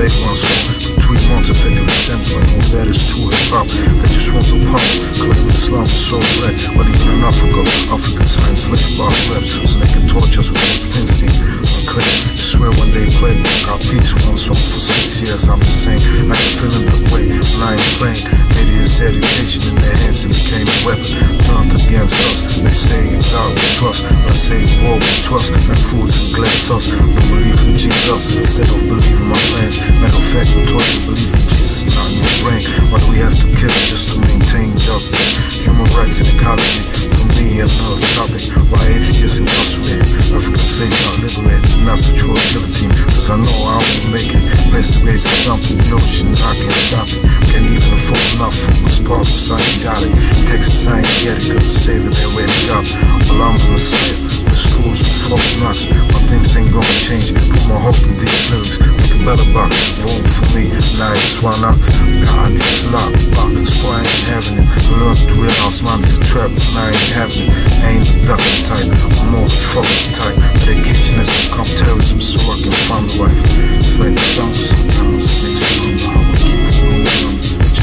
fake ones between months effective accentuate all that is true hip-hop. They just want the power, claim Islam is so black. But even in Africa, Africans are enslaved by reps, so they can torture us with those Springsteen unclear. I swear when they play, got peace one song for 6 years. I'm just saying, I ain't feeling that way when I ain't playing. Media's education in their hands and became a weapon turned against us. They say God we trust, but I say war we trust. And fools and glass sauce, don't believe in Jesus instead of believing my plans. Matter of fact, I'm taught to believe in Jesus, not in your brain. Why do we have to kill just to maintain justice? Human rights and ecology, to me another topic. Why atheists incarcerated, African slaves not liberated? And that's the true guillotine, cause I know I won't make it. Place the race and dump in the ocean, I can't stop it. Can't even afford enough focus, partners, I ain't got it. Texas, I ain't get it, cause the savior they already got. Well, I'm the Messiah, the schools with folk knocks. My things ain't gonna change, put my hope in these lyrics. Make a better box, vote for me, and I ain't swan up. God, this lock, so I ain't having it. I learned to realize mine is a trap, and I ain't having it. I ain't the ducking type, I'm more the fucking type. Dedication has become terrorism, so I can find the wife. It's like the jungle sometimes, it makes me wonder how I keep from going on.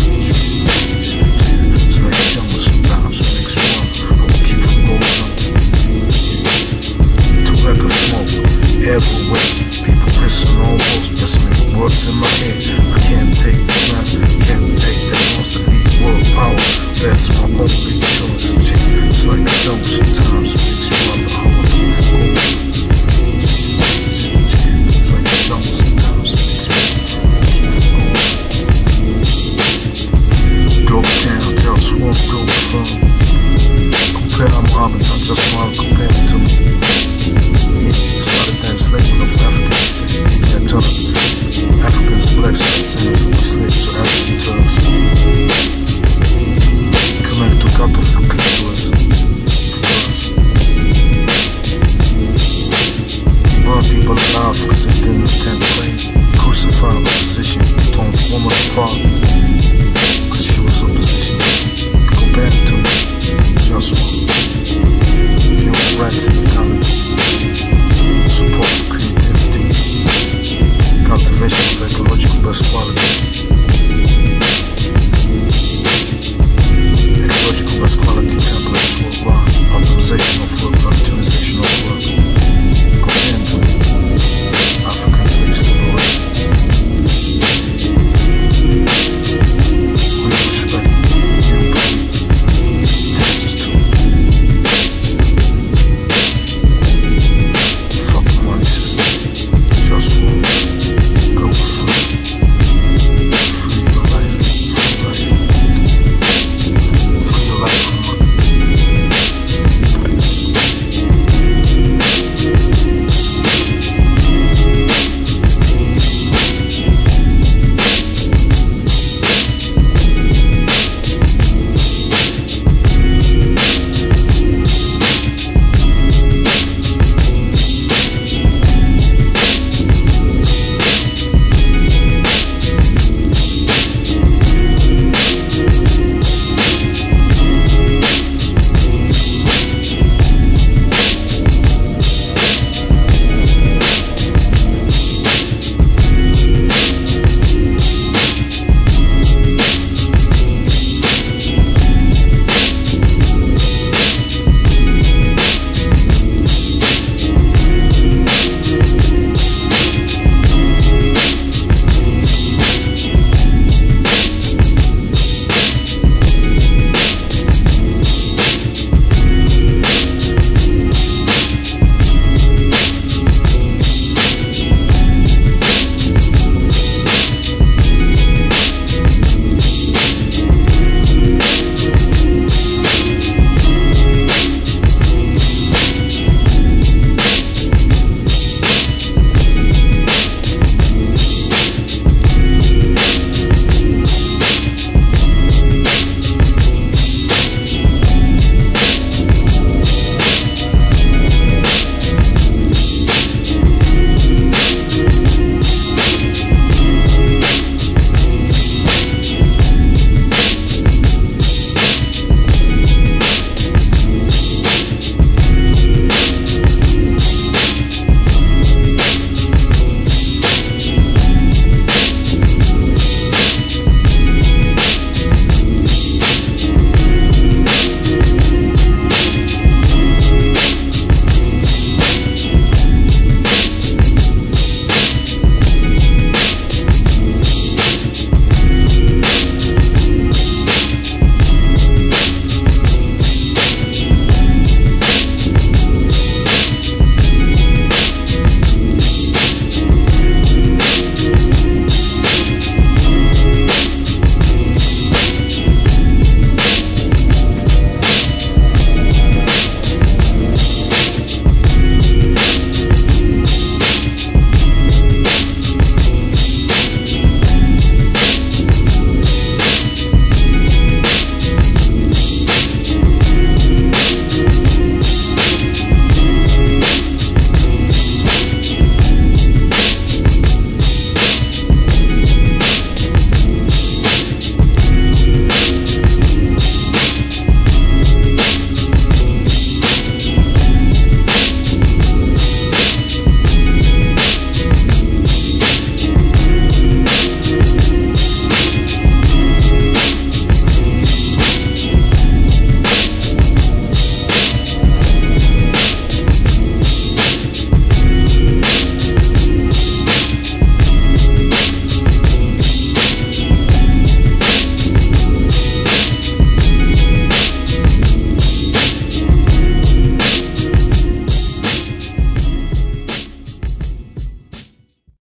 It's like the jungle sometimes, it makes me wonder how I keep from going on. Tobacco smoke everywhere, people pissing on walls, pressing me with words in my head. I can't take this man, can't take that once I need world power. That's my only choice. It's like the jungle sometimes, it makes me wonder how I keep from going on. It's like the jungle sometimes, it makes me wonder how I keep from going on. Global town, JustWar, Globalfirm. Compare Muhammad, I just want to compare him to